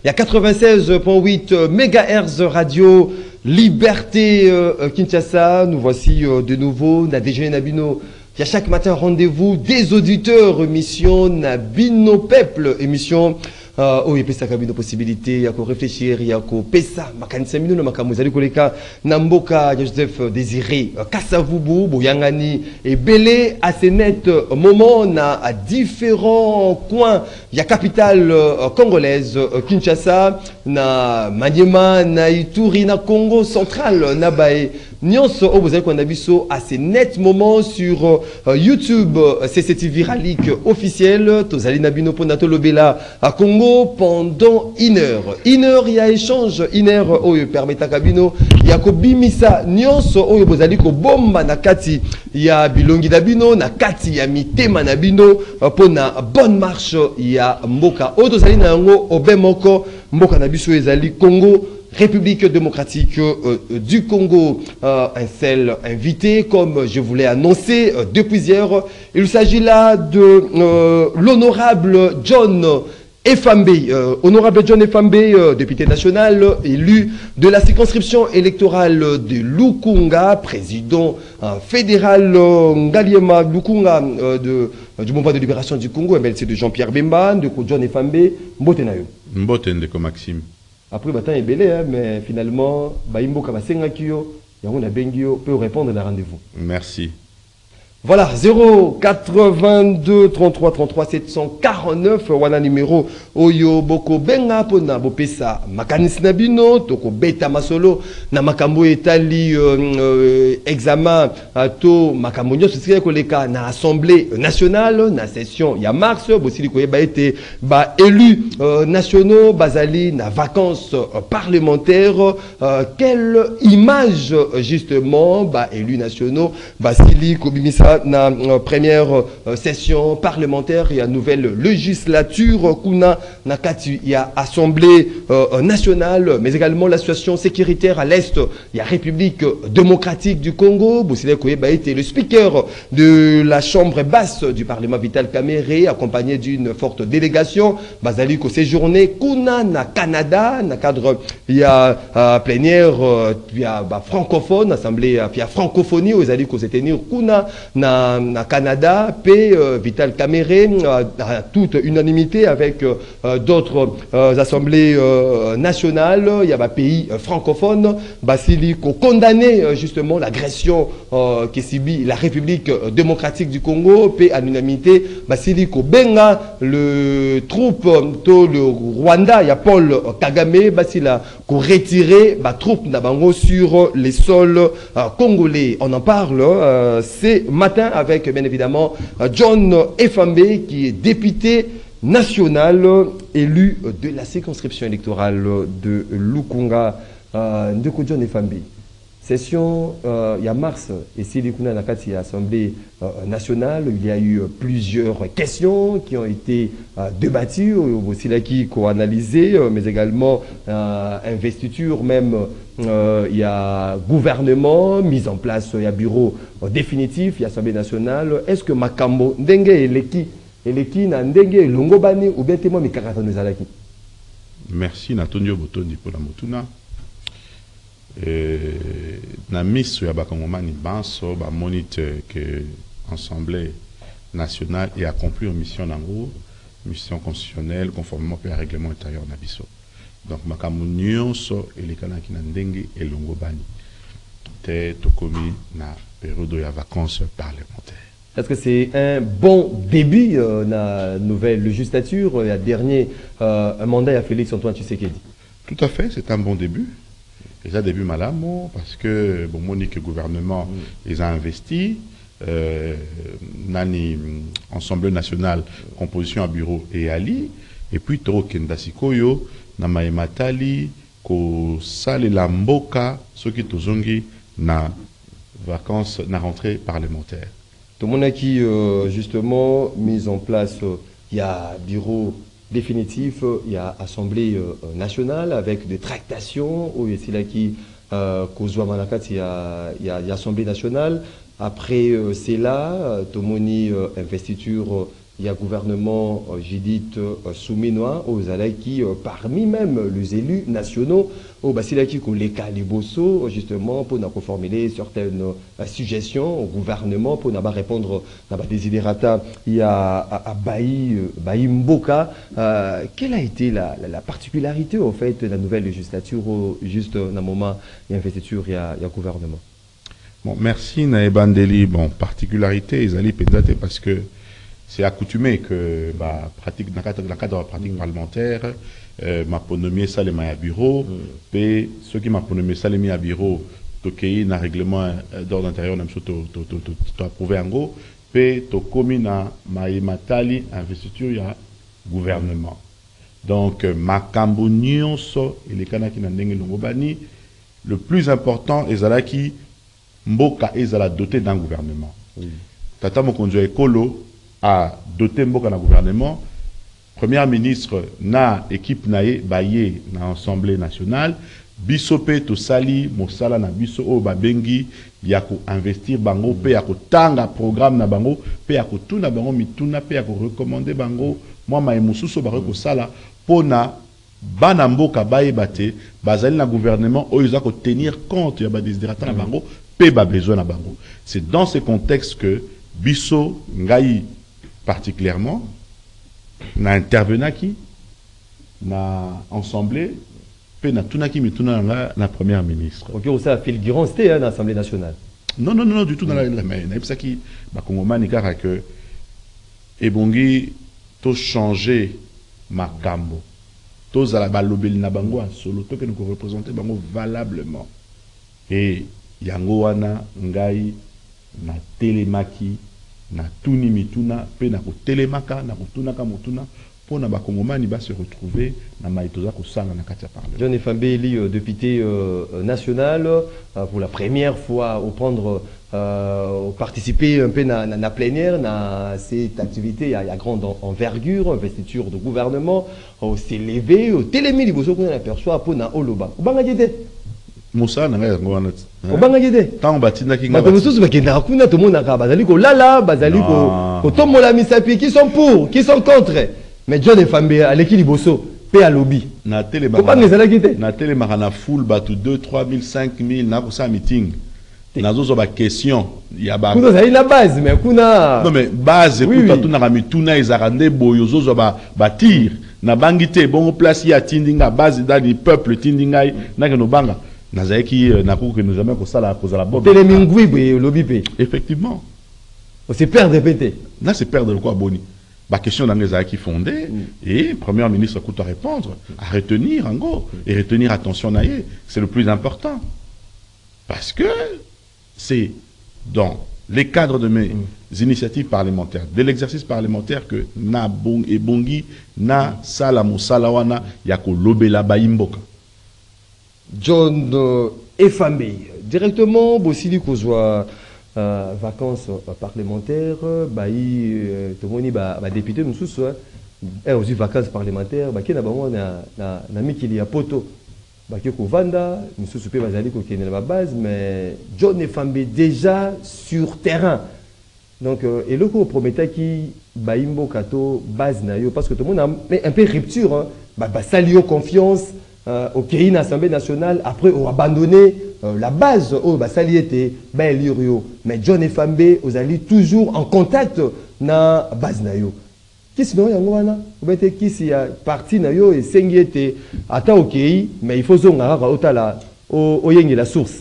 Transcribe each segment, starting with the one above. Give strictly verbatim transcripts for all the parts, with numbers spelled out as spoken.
Il y a quatre-vingt-seize virgule huit mégahertz radio Liberté euh, Kinshasa. Nous voici euh, de nouveau. Na déjeuner Nabino. Il y a chaque matin rendez-vous des auditeurs. Émission Nabino Peuple. Émission. Uh, oh, il y a une possibilité, il y a réfléchir, il y a pesa, makanisa minu na makamuzali koleka namboka Joseph Désiré Kassavubu, Boyangani et Belé à ces nets moments na à différents coins. Il y a capitale uh, congolaise uh, Kinshasa, na Maniema, na Ituri, na Congo central, na Bae. Nyonso oh, vous avez qu'on a vu ça à ces nets moments sur uh, YouTube, uh, C C T V Viralique officiel, Tozali Nabino Ponato Lobela à Congo. Pendant une heure. Une heure, il y a échange. Une heure, oh, permet à Kabino. Il y a Kobimisa, Nyonso, oh, Bozali, Kobomba, Nakati. Il y a Bilongi Dabino, Nakati, il y a Mitema Nabino. Pour na bonne marche, il y a Mboka. Otozali Nango, Obemoko, Mboka Nabiso, Ezali, Congo. République démocratique euh, du Congo, euh, un seul invité, comme je vous l'ai annoncé euh, depuis hier. Il s'agit là de euh, l'honorable John Efambe, euh, honorable John Efambe, euh, député national, élu de la circonscription électorale de Lukunga, président euh, fédéral euh, Ngaliema Lukunga euh, de, euh, du mouvement de libération du Congo, M L C de Jean-Pierre Bemba, de John Efambe, Mbotenayo. Mbotende ko Maxime. Après, bah, est belé, hein, mais finalement, bah, Imbo Kabasenga Kyo, Yangon a Bengio peut répondre à rendez-vous. Merci. Voilà, zéro quatre-vingt-deux trente-trois trente-trois sept cent quarante-neuf, voilà numéro Oyo Boko Benga Pona Bopesa Makanis Nabino, Toko Beta Masolo, na Makambo Etali euh, euh, examen to Makamonio, ce serait que les cas na Assemblée nationale, na session, il y a mars, Bossili Koyeba été ba élu euh, nationaux, Bazali, na vacances euh, parlementaires, euh, quelle image justement, ba élu nationaux, Basili Kobimisa na euh, première euh, session parlementaire, il y a nouvelle législature, Kuna Nakati, il y a Assemblée euh, nationale, mais également la situation sécuritaire à l'Est, il y a République démocratique du Congo, Boussile Koyeba était le speaker de la chambre basse du Parlement Vital Kamere, accompagné d'une forte délégation, Bazali ko séjourné, Kuna na Canada, na cadre, il y a euh, plénière, euh, il y a bah, francophone, Assemblée, il y a francophonie, aux alliés ko se tenir, Kuna na Na, na Canada, P, euh, Vital Kamere, euh, à toute unanimité avec euh, d'autres euh, assemblées euh, nationales. Il y a un pays euh, francophone, Basili, qui a condamné euh, justement l'agression euh, qui subit la République démocratique du Congo, P, à l'unanimité, Basili, qui benga le troupe, to, le Rwanda, il y a Paul Kagame, Basila, qui a retiré la troupe d'Abango sur les sols euh, congolais. On en parle, euh, c'est matin avec bien évidemment John Efambe qui est député national élu de la circonscription électorale de Lukunga. Euh, Ndeko John Efambe. Session, euh, il y a mars, et si l'Ikuna Nakati à l'Assemblée euh, nationale, il y a eu plusieurs questions qui ont été euh, débattues, aussi là qui ont analysé, euh, mais également euh, investiture, même euh, il y a gouvernement, mise en place, il y a bureau euh, définitif, il y a Assemblée nationale. Est-ce que Makambo, Ndenge et Leki, et Leki, Ndenge, Longobani, ou bien témoin, mais Karata nous alaki? Merci, Natonio Botoni pour la Motuna. Na miso ya bakongomani banso ba moniteur que l'Assemblée nationale et accompli une mission nango, mission constitutionnelle conformément au règlement intérieur na biso. Donc makamunyo so elekana ki na ndenge elongo bani te tokomi na période ya vacances parlementaires. Est-ce que c'est un bon début euh, na nouvelle législature, la dernier euh, un mandat à Félix Antoine Tshisekedi? Tout à fait, c'est un bon début. Déjà début malamo parce que bon monique gouvernement mm. les a investi euh, nani Assemblée nationale composition à bureau et ali et puis toro kenda sikoyo na maematali ko sale la mboka soki tozongi na vacances na rentrée parlementaire. Tout le monde a qui euh, justement mise en place il euh, y a bureau définitif, il y a Assemblée euh, nationale avec des tractations, où c'est là qui, euh, il y a, il y a Assemblée nationale. Après, euh, c'est là, Tomoni, euh, investiture il y a gouvernement euh, Judith euh, Souminoa aux Alaki euh, parmi même les élus nationaux au Basilaki Koleka Liboso justement pour nous formuler certaines euh, suggestions au gouvernement pour nous répondre à des desiderata il y a à, à Baï euh, Baï Mboka euh, quelle a été la, la, la particularité en fait de la nouvelle législature au, juste dans le moment il y a investiture il y a, il y a gouvernement. Bon, merci Naebandeli. Bon, particularité ils allaient peut-être parce que c'est accoutumé que bah, pratique dans le cadre, dans le cadre de la pratique mmh. parlementaire, euh, ma ponomie ça les à bureau, mmh. et ceux qui m'a ponomie ça les à bureau, toqué dans règlement d'ordre intérieur, même surtout approuvé en gros, et to commis na matali investiture ya gouvernement. Donc ma cambonion so et les canaki na ndenge longobani, le plus important est là qui mboka est la doté d'un gouvernement. Mmh. Tata mokonzo ekolo a doté mboka na gouvernement, premier ministre na équipe nae baye na assemblée nationale, bisope to sali mosala na biso o babengi ya ko investir bango pe ya ko tanga programme na bango pe ya ko tuna bango mituna pe ya ko recommander bango moi ma emususo ba ko sala pona bana mboka baye bate bazali na gouvernement o yuza ko tenir compte ya ba desiderata na bango pe ba besoin na bango. C'est dans ce contexte que biso ngai particulièrement, na intervenant qui, na assemblée, puis na tunaki mituna na la première ministre. Ok, on a fait le grand c'était à l'Assemblée nationale. Non, non, non, du tout dans la mais na ça qui, bah Congomani car que ebongi to changer makambo, to zala balobeli na bango solo to que nous représenter bango valablement. Et yango wana ngai na telemaki na tuni mituna pe na ko telemaka na ko tunaka mutuna pour na bakongomani ba se retrouver na maitoza ko sala na kati ya parlement. John Fambé élu député euh, national euh, pour la première fois au prendre euh, participer un peu na na, na plénière na cette activité à, à grande envergure, investiture de gouvernement, au s'élever au télémi liboso qu'on aperçoit pour na oloba. Obanga jete Moussa na ngai ngwana obanga jete tant batinda ki ngaba bato mosusu bakenda kuna to mona ka bazali ko lala bazali ko ko tomola misapi qui sont pour qui sont contre mais John Fambé aleki liboso pe alobi na télé ba na télé na full bato deux trois mille cinq mille na ko sa meeting na zo ba question ya ba kuna zali na base mais kuna non mais base écoute tout na mituna izarande boyo zo ba ba tir na bangité bon place ya tindinga base dans le peuple tindinga na ke no banga nazaki na ko que nous jamais ko sala ko la bob télémingui lobby pe effectivement on s'est perdre pété là c'est perdre quoi boni la question dans les qui fondée mm. et premier ministre coûte à répondre à retenir en gros et retenir attention naïe c'est le plus important parce que c'est dans les cadres de mes mm. initiatives parlementaires de l'exercice parlementaire que na bong et bongi na sala musalawana ya ko lobela baimboka. John euh, Fambé directement Bossili Kozwa euh, vacances euh, parlementaires bah il tout le monde bah député monsieur et aussi vacances parlementaires bah qui n'a pas moi na na na miki li a poto bah qui ko vanda monsieur soupé bazali ko kenela ba base mais John Fambé déjà sur terrain donc euh, et le ko promettait qui bah imbo kato base na yo parce que tout le monde a un peu rupture hein, bah bah salio confiance Euh, au pays l'Assemblée nationale après on a abandonné euh, la base au bah était ben mais John Fambé aux alliés toujours en contact na base na yo qui sinon yango wana ou bien qui si a parti na yo et sengi était ata OK mais il faut zonga ka otala o oyengi la source.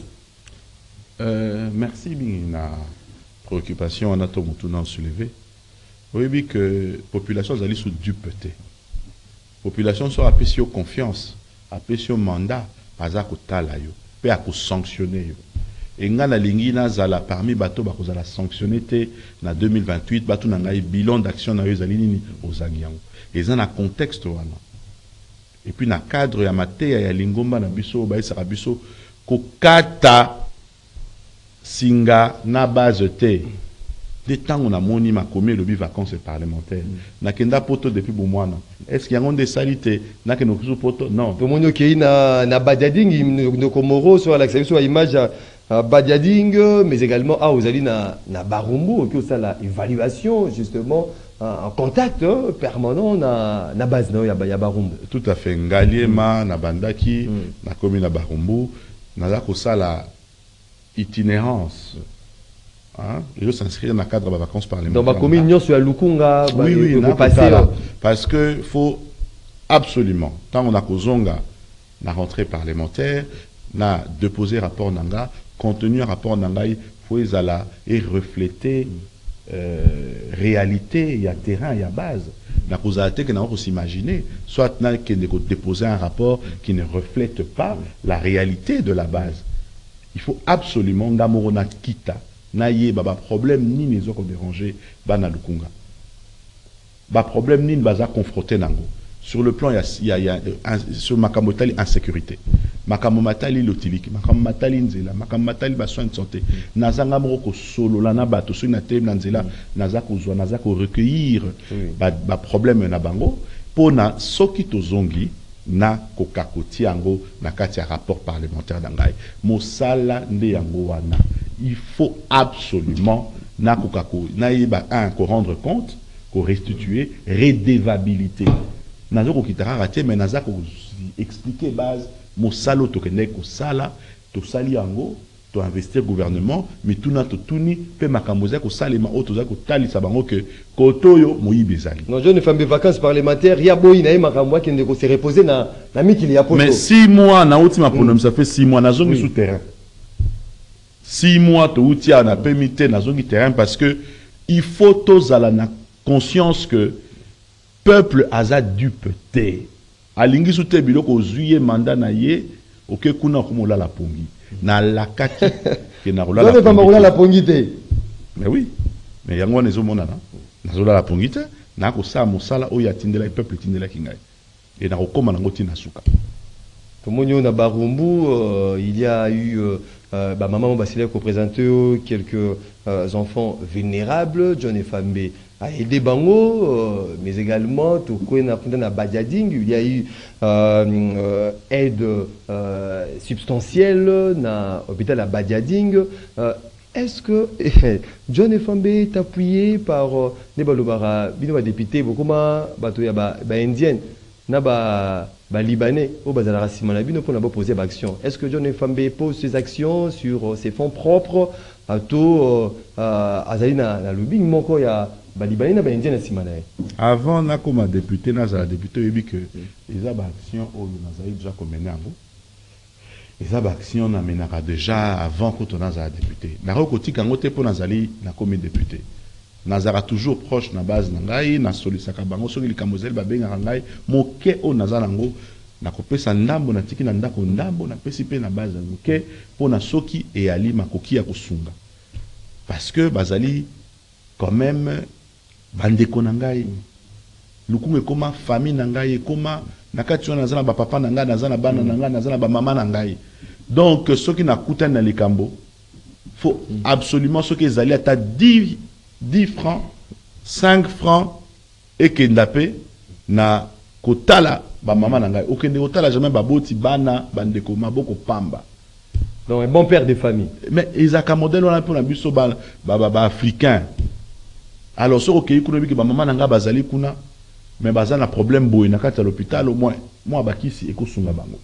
Euh, merci bien na préoccupation on a tout maintenant soulevé. Oui bien que population allait sous dupeté. Population soit appréciée confiance. Après ce mandat, pas à kotala yo, pe à sanctionner yo. Et ngana lingi na zala parmi bateau ba kozala sanctionner te na deux mille vingt-huit bateau na ngai bilan d'action na yo zali nini ozangiango. Et ça na contexte wana. Et puis na cadre ya mateya ya lingomba na biso ba isa biso ko kata singa na base te. Des temps on a moni ma commis le bi vacances parlementaires. Na kenda poto depuis bomwana. Est-ce qu'il y a des salités na que nous poto non. Tout le monde qui na na Badiading de Komoro sur la sur image à Badiading mais également à Ozali na na Barumbu qui ça la évaluation justement en contact hein, permanent na na base na ya ya Barumbu. Tout à fait. Ngaliema mm. na bandaki mm. na commune na Barumbu naza ko sala itinérance. Hein? Et je s'inscrire dans le cadre de vacances parlementaires. Dans ma commune sur Lukunga, oui oui, na passer parce que faut absolument tant on a kozonga na rentrée parlementaire na déposer rapport nanga contenu rapport nanga il faut ezala et refléter euh, réalité il y a terrain il y a base na kozate que na ko s'imaginer soit na que de déposer un rapport qui ne reflète pas la réalité de la base. Il faut absolument ngamorona kita na ye baba problème ni les autres déranger bana lukunga ba problème ni baza confronté nango. Sur le plan, il y a, il y a, il y a sur Makamotali insécurité. Makamomatali l'otiliki, Makamomatali nzela, Makamomatali ba soins de santé. Nazanga moroko solo la na bato so na tem nzela, nazako zo nazako recueillir ba ba problème na bango pona soki tozongi na kokakoti yango na kati ya rapport parlementaire dangai. Mosala nde yango wana. Il faut absolument na kokako na yeba un ko rendre compte, ko restituer redevabilité. Nazo ko kitara raté mais naza ko expliquer base mo salo to kende ko sala to sali yango to investir gouvernement mais tout na to tuni pe makamoza ko salema auto za ko tali sabango que kotoyo moyibezali. Non jeune femme de vacances parlementaires ya boyi na makamwa kende ko se reposer na na mikili ya poto. Mais six mois na ultima pronom ça fait six mois nazo ngi sous terrain. Six mois to utia na permité nazo ngi terrain parce que il faut tozala na conscience que peuple aza dupe te alingi sute biloko zuye mandat na ye oke kuna kumola la pongi na lakaki ke na rola la pongi la pongi te mais oui mais yango nezo mona na nazola la pongi te na ko sa mosala o ya tindela peuple tindela kingai et na kokoma nango tina suka Tomonyo na Barumbu euh, il y a eu euh, euh, bah, maman Basile qui présenté quelques euh, enfants vénérables John et Fambe a aidé Bango, euh, mais également tout na Badiading, il y a eu euh, euh, aide euh, substantielle na hôpital à Badiading. Euh, Est-ce que John et Fambe est appuyé par des euh, balobara, bino député, beaucoup ma batoya ba ba indienne, na ba ba libanais, au bazala simana bino pour na poser action. Est-ce que John et Fambe pose ses actions sur euh, ses fonds propres à tout euh, azalina na lobbying moko ya avant na comme député na za député yebi que les actions au nazali déjà commencé en les actions na menaka déjà avant que on a député na rekoti kango te pour nazali na comme député nazara toujours proche na base na ngai na solisaka bango soki likamozeli ba benga ngai moke o nazala ngo na kopesa ndambo na tiki na ndako ndambo na pesi pe na base moke pour na soki et ali makoki ya kusunga parce que bazali quand même bandeko na ngai lukunga koma famille na ngai koma nakati wana nazana ba papa na ngai nazana bana na ngai nazana ba mama na ngai donc ceux qui nakuta na likambo faut absolument ceux qui ezali ata dix francs cinq francs et que ndape na kotala ba mama na ngai okende kotala jamais ba boti bana bandeko maboko pamba. Donc un bon père de famille. Mais ils a modèle on a pour la biso ba ba ba africain. Alors ce que kuna biki ba maman nanga bazali kuna mais bazana na problème boy na kati à l'hôpital au moins moi bakisi ekosunga bango.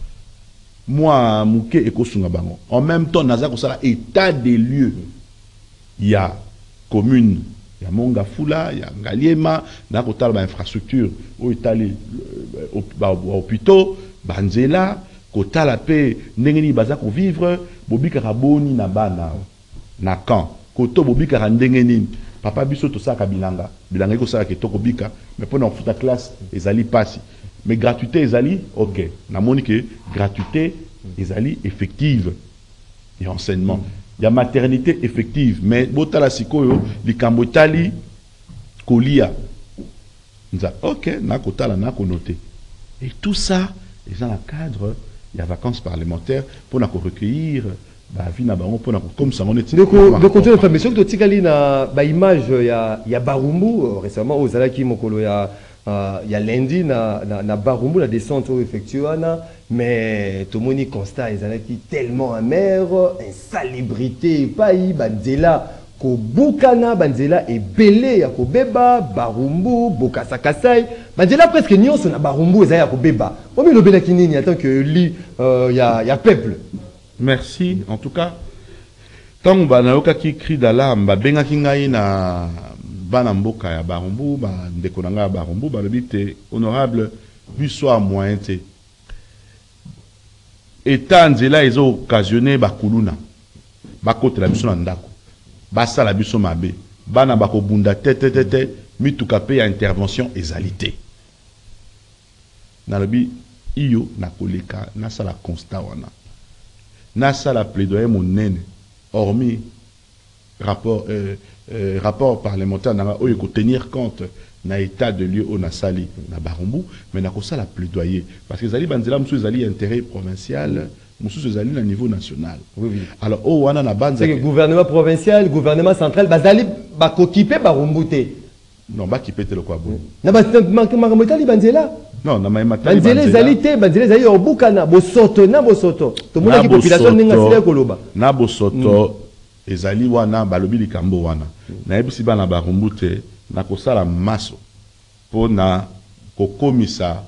Moi muke ekosunga bango. En même temps naza ko sala état des lieux. Il y a commune, il y a Mongafula, il y a Ngaliema, na ko tala ba infrastructure au itali ba hôpitaux, banzela ko tala pe ndengeni baza ko vivre bobika raboni na bana na camp. Koto bobika ndengeni papa biso to saka bilanga bilanga ko saka kitoko bika mais pour na futa classe ezali pasi mais gratuité ezali OK na moni que gratuité ezali effective et enseignement il y a maternité effective mais botala sikoyo likambo tali kolia nza OK na kotala na ko noter et tout ça est dans le cadre il y a vacances parlementaires pour na ko recueillir bah vina ba on pona comme ça on est donc de continuer information que tikali na ba image ya ya Barumbu récemment aux alaki mokolo ya il y a lundi na na, na Barumbu la descente au effectuana mais tout moni constat les alaki tellement amer insalubrité pas y ba dela ko bukana banzela ebele ya ko beba barumbu bokasa kasai banzela presque nyonso na barumbu eza ya ko beba omi lobela kinini en tant que li euh, ya ya peuple. Merci en tout cas tant bana yoka ki cri d'alarme ba benga ki ngai na bana mboka ya barumbu ba ndeko na nga ya barumbu ba lobite honorable biso a moyen te état nzela ezo occasionné ba kuluna ba kote la biso na ndako basa la biso mabe bana bako bunda tete tete mituka pe ya intervention ezalité na lobi iyo na koleka na sala constat wana na sala plaidoyer monene hormis rapport euh, euh, rapport parlementaire na oyo ko tenir compte na état de lieu au nasali na barumbu mais na ko sala plaidoyer parce que zali banzela musu zali intérêt provincial musu zali na niveau national. Oui, oui. Alors au wana na banza c'est que gouvernement provincial gouvernement central bazali ba kokipe barumbu te non ba kipete le kwa bo na ba makamotali banzela non na mamatali banzela ezali te banzela ezali obukana bosoto na bosoto to mona ki population ninga sile koloba na bosoto ezali wana balobi likambo wana na yebisi bana barumbu te na kosala maso pona kokomisa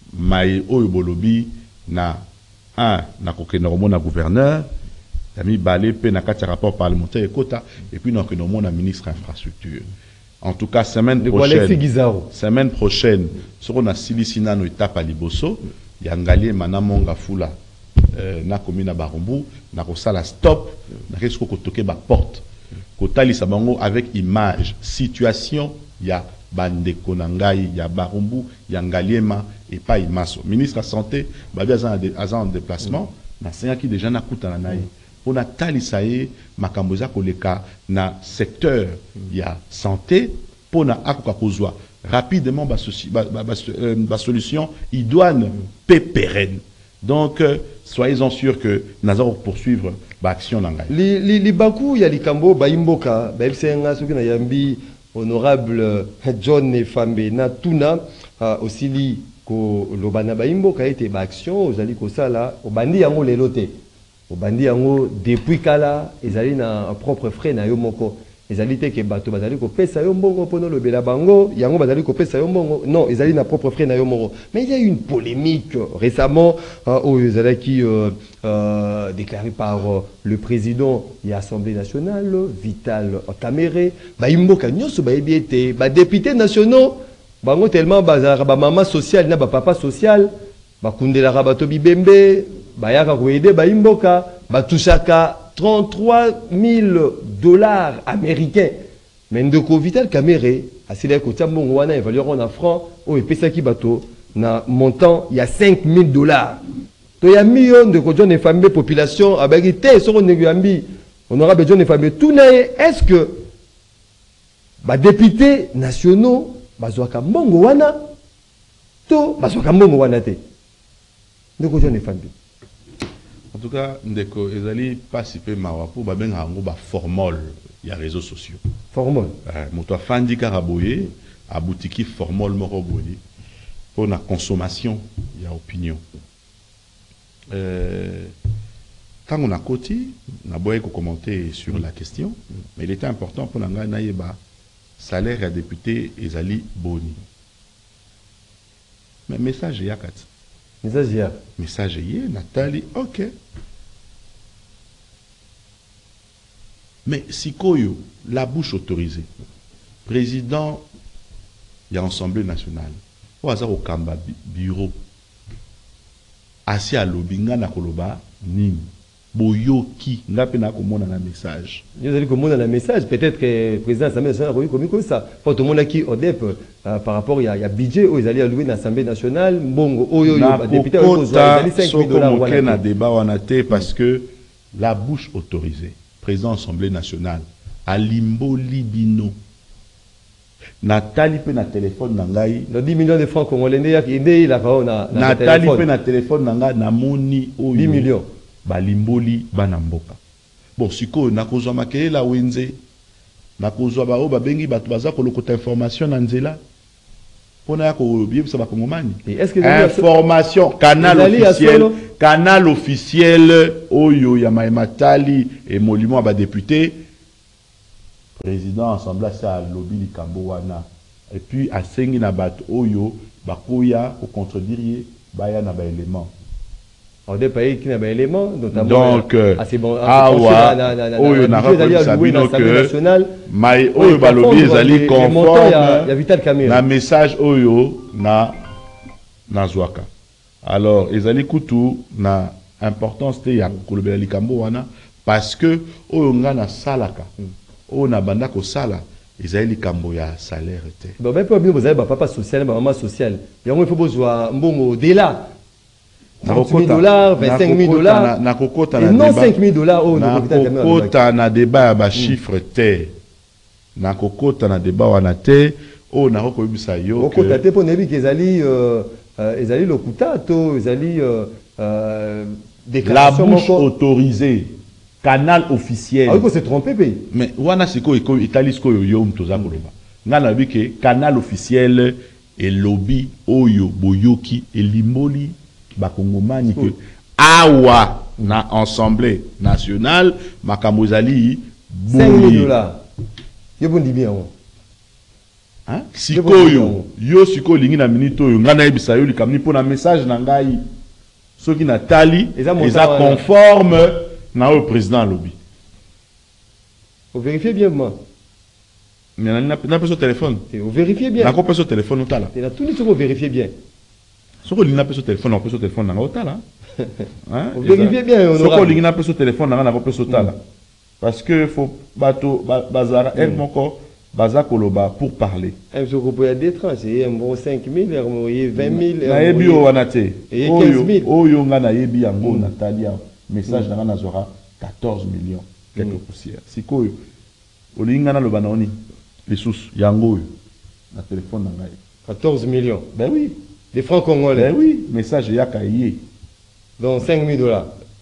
mai oyo bolobi na un na kokena komona gouverneur tami balé pe na kati rapport parlementaire ekota et puis na kokena komona ministre infrastructure. En tout cas semaine prochaine semaine prochaine soko na silisina no étape liboso ya ngalie manamonga fula euh, na komina barumbu na kosala stop na kesko kotoke ba porte kotalisa bango avec image situation ya bandeko na ngai ya barumbu ya ngaliema et pas imaso ministre de la santé babi azan en déplacement na senga ki déjà na kutana naye pour na talisa ye makambo za koleka na secteur ya santé pour na akoka kozwa rapidement ba, ba, ba, ba, euh, ba solution idoine pe pérenne. Donc euh, soyez-en sûrs que nous allons poursuivre l'action dans li li li baku ya likambo ba imboka ba fsenga soki na yambi honorable John Nefambe na tuna uh, aussi li ko lobana ba imboka ete ba action ozali ko sala obandi yango lelo te obandi yango depuis kala ezali na propre frais na yo moko ezali te ke bato bazali ko pesa yo mbongo pono lobela bango yango bazali ko pesa yo mbongo non ezali na propre frais na yo moko. Mais il y a eu une polémique récemment euh, où ezali qui euh, euh, déclaré par euh, le président de l'Assemblée nationale Vital Kamerhe ba imboka nyoso ba ebiete ba députés nationaux bango tellement bazara ba maman social na ba papa social ba kundela rabato bibembe ba yaka ko aider ba imboka ba touchaka trente-trois mille dollars américains. Mais ndeko Vital Kamerhe a célèbre que Tambon wana évalueront en francs au pesa ki bato na montant il y a cinq mille dollars. To ya million de John Nefambe population abagité sur néguyambi honorable John Nefambe tout nae est-ce que ba députés nationaux bazwaka mbongo wana to bazwaka mbongo wana te ndeko John Nefambe. En tout cas, ndeko ezali participer mawapo ba benga ngo ba formol ya réseaux sociaux. Formol. Euh, moto afandi karaboye a boutique formol moko boye pour la consommation ya opinion. Euh quand on a côté, na boye ko commenter sur la question, mais il était important pour nga na yeba salaire ya député ezali boni. Mais message ya kat. Message ya. Message ya Nathalie, OK. Mais si koyo la bouche autorisée, président de l'Assemblée nationale, au hasard au Kamba bureau, assis à l'obinga na koloba ning, boyoki, n'a pas na komona na message. Vous allez komona na message, peut-être que le président de l'Assemblée nationale a comme comme ça. Pour tout le monde qui au dep par rapport il y a budget où ils allaient allouer dans l'Assemblée nationale, bon, oyo yo député au cinq mille dollars wana. Na débat wana te parce que la bouche autorisée. Président de l'Assemblée nationale, à Limbo Libino. Nathalie peut na téléphone nangai. Dans dix millions de francs congolais, il a na Nathalie peut na téléphone nangai na moni oyo. dix millions. Ba Limboli banamboka. Bon, siko na kozwa makele la wenze. Na kozwa ba o ba bengi batu baza ko lokota information na nzela. Pona ko biebisa ba kongomani. Est-ce que information canal officiel canal officiel oyo ya Matali et Molimo ba député président assemblée ça lobby likambo wana et puis à sengi na bat oyo bakoya ko contredire baya na ba élément. En des pays qui n'ont pas d'éléments, notamment. Donc, assez bon. Ah ouais. Oyo na rapport Sabino que mai oyo ba lobby ezali conforme. Il y a Vital Kamerhe. Na message oyo na na zwaka. Alors ezali kutu na importance te ya kolobela likambo wana parce que oyo nga na salaka. Oyo na banda ko sala ezali likambo ya salaire te. Bon ben pour bien vous avez papa social, maman social. Il faut besoin mbongo dela. trente mille dollars, vingt-cinq mille dollars. Na kokota na non cinq mille dollars au na kokota na débat ba chiffre te. Na kokota na débat wana te. Oh na kokobisa yo. Kokota te pour nebi ezali euh ezali lokuta to ezali euh déclaration la bouche autorisée. Canal officiel. Ah oui, c'est trompé pays. Mais wana siko iko italie ko yo mtoza koloba. Ngana bike canal officiel et lobby oyo boyoki elimboli bakongomani que awa na assemblée nationale makamozali cinq mille dollars. Yo bondi bien. Hein? Sikoyo yo siko lingi na minute oyo ngana ebisa yo likamni pona message na ngai soki na tali eza conforme na au président lobby. Vous vérifiez bien moi. Mais on n'a pas sur téléphone. Vous vérifiez bien. On n'a pas sur téléphone au là. Et là tout le monde vérifiez bien. Ce qu'on n'a pas sur téléphone, on peut sur téléphone dans au là. Hein? Vous vérifiez bien. Ce qu'on n'a pas sur téléphone, on n'a pas sur là. Parce que faut bateau bazar elle mon corps bazar koloba pour parler. Un jour vous pouvez des tranches, et un bon cinq mille, vingt mille. Na yebi o wanate. Et quinze mille. Oyo nga na yebi yango Natalia. Message na na zora quatorze millions quelques poussières. Sikoyo olinga na loba naoni les sous yango na téléphone na ngai quatorze millions. Ben oui, des francs congolais. Ben oui, message ya kaye. Donc cinq mille dollars.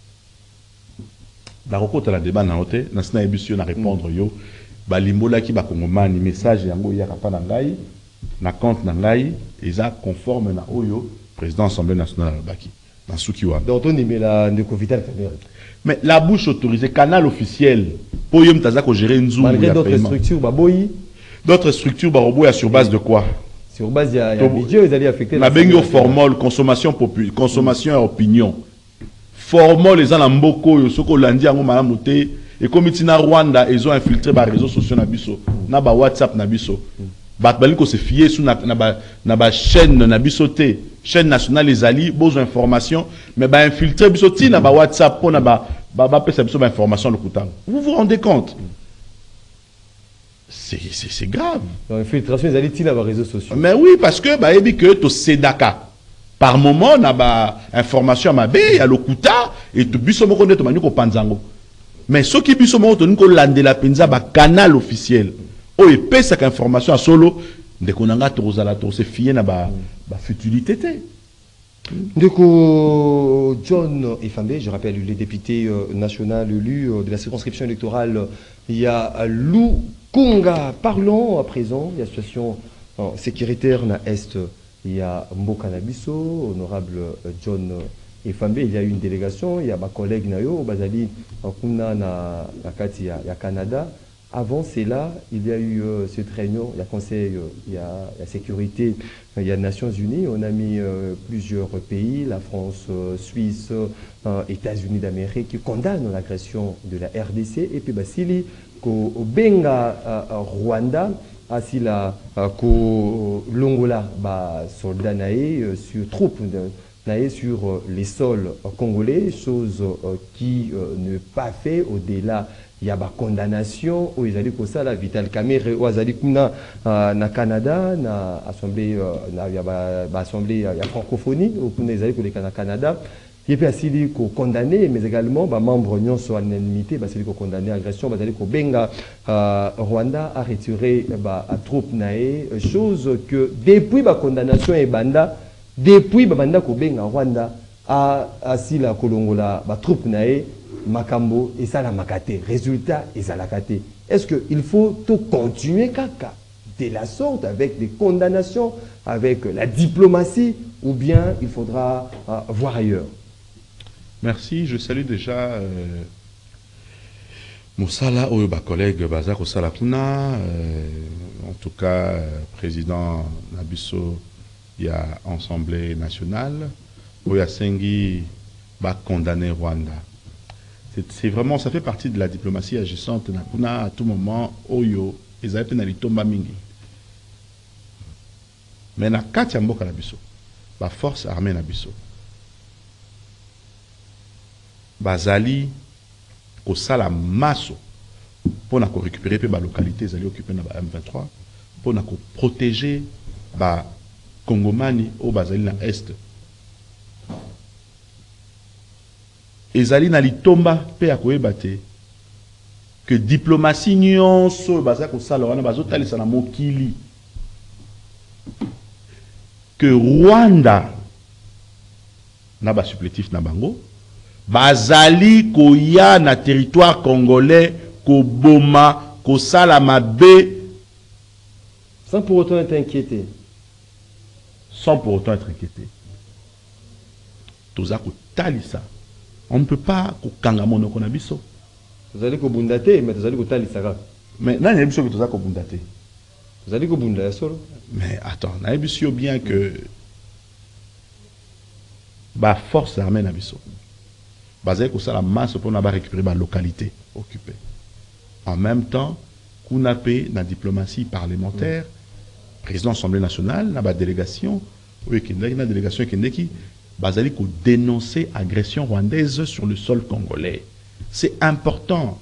La recote la débat na hote na sina ebisio na répondre yo ba limbola ki ba kongomani message yango ya ka pa na ngai na compte na ngai eza conforme na oyo président assemblée nationale baki. Donc, on y la Vital Kamerhe. Mais la bouche autorisée, canal officiel, pour y gérer une zoom. Malgré d'autres structures, baboyi. D'autres structures, baroboya sur base de quoi? Sur base, il y a un budget, ils allaient affecter. La bengo formol, consommation populaire, consommation et opinion. Formol, les gens en mboko, yo soko landi ango malamote, et comme ils na Rwanda, ils ont infiltré les réseaux sociaux na biso, na ba WhatsApp na biso. Batbali ko se fier sur na ba na ba chaîne na biso te. Chaîne nationale les alliés, besoin d'informations, mais bah infiltrer bisoti na ba WhatsApp pour na ba ba ba pesa biso information le coutant. Vous vous rendez compte? C'est c'est c'est grave. L'infiltration les alliés tina ba réseaux sociaux. Mais oui parce que bah ebi que to sedaka. Par moment na ba information ma be ya le couta et to biso moko ndeto maniko panzango. Mais ce qui biso moko to niko landela penza ba canal officiel. Oh et pesa ka information à solo de konanga tozala to se fier na ba ba futilité té. Du coup, John Efambe, je rappelle, le député euh, national élu euh, de la circonscription électorale, il y a Lou Kunga. Parlons à présent de la situation euh, sécuritaire na Est. Il y a Mboka Nabiso, honorable euh, John Efambe. Il y a eu une délégation, il y a ma collègue Nayo, Bazali, Kuna na Kati, il y a Canada. Avant cela, il y a eu euh, cette réunion, il y a Conseil, euh, il y a la sécurité, euh, il y a Nations Unies, on a mis euh, plusieurs pays, la France, euh, Suisse, euh, États-Unis d'Amérique, qui condamnent l'agression de la R D C, et puis Basili, ko Benga euh, Rwanda, Asila, ko Longola, ba soldats naé, euh, sur troupes naé sur euh, les sols euh, congolais, chose euh, qui euh, ne pas fait au-delà. Il y a des condamnations où ils allaient pour ça, la Vital Kamerhe, où ils allaient na Canada, na assemblée, il y a assemblée, il y a francophonie, où ils allaient pour le Canada. Il y a aussi condamné, mais également, les membres de sont en ennemité, ils allaient condamner l'agression, ils allaient Benga Rwanda a retiré les troupes naé, chose que depuis la condamnation et banda, depuis la banda Benga Rwanda a assis la Kolongola, les troupes naé. Makambo et ça la makate. Résultat, et ça la kate. Est-ce qu'il faut tout continuer kaka de la sorte avec des condamnations, avec la diplomatie, ou bien il faudra euh, voir ailleurs? Merci. Je salue déjà euh, Moussala, oyo ba collègue Bazak Osala Kuna, euh, en tout cas, euh, président Nabiso, il y a Assemblée nationale, oyo Sengi ba condamné Rwanda. C'est vraiment, ça fait partie de la diplomatie agissante Nakuna à tout moment, oyo, ils avaient pénalité tomba mingi. Mais na kati mboka Nabiso, ba force armée Nabiso, bazali kosala maso pour récupérer les localités occupées dans la M vingt-trois pour protéger les Congomani au bazali na est. Ezali na litomba pe ya koyebate que diplomatie nyonso baza kosala wana bazotalisa na mokili que Rwanda na ba supplétif na bango bazali koya na territoire congolais ko boma ko sala mabe sans pour autant être inquiété. Sans pour autant être inquiété. Toza ko talisa. On ne peut pas ko kanga monoko na biso. Tozali ko bundate mais tozali ko talisa ka. Mais na na biso que toza ko bundate. Tozali ko bunda solo. Mais attends, na biso bien que ba force armée na biso. Basé sur la masse pour récupérer la localité occupée. En même temps, qu'on a payé la diplomatie parlementaire, mm. président de l'Assemblée nationale, la délégation, oui, la délégation qui basé pour dénoncer l'agression rwandaise sur le sol congolais. C'est important.